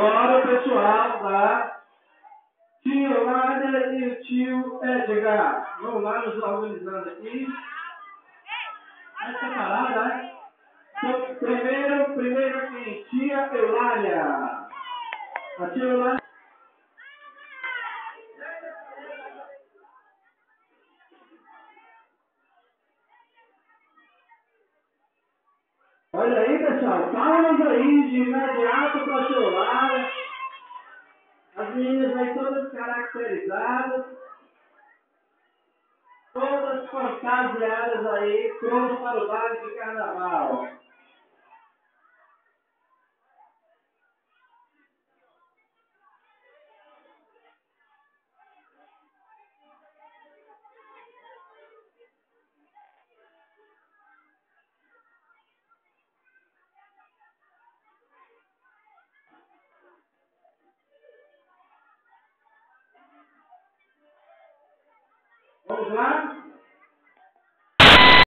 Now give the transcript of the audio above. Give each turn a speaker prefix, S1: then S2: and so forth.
S1: Agora o pessoal da tio Ládia e o tio Edgar. Vamos lá nos organizando aqui. Vai separado, né? Então, primeiro aqui, tia Eulália. A tia Eulália. Olha aí, pessoal, palmas aí de imediato para a tia Eulália. As meninas aí todas caracterizadas, todas fantasiadas aí, prontas para o baile de carnaval. Vamos lá?